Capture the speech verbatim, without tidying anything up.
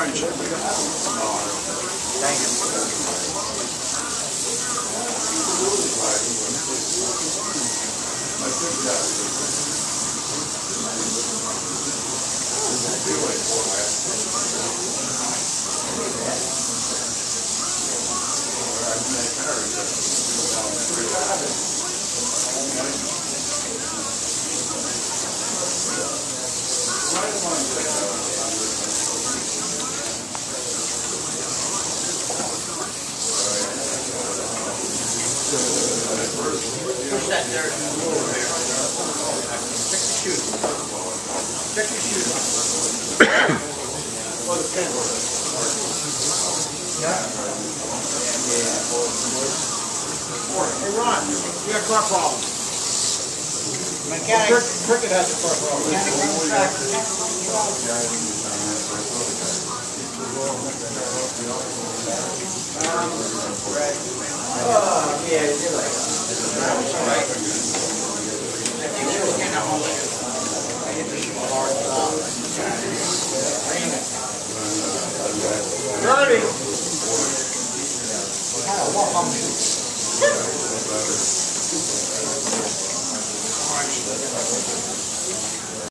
orange. Dang it. Push that dirt over there. Check your shoes. Check your shoes. Oh, the pen. Yeah? Hey, Ron, you got a car problem. Mechanic. Cricket has a car problem. Mechanic on the track. Um, right. Oh, yeah, you're like that. Right. I think she was getting out all this. I hit the shoe hard. Dirty! Kind of walk on me. Orange.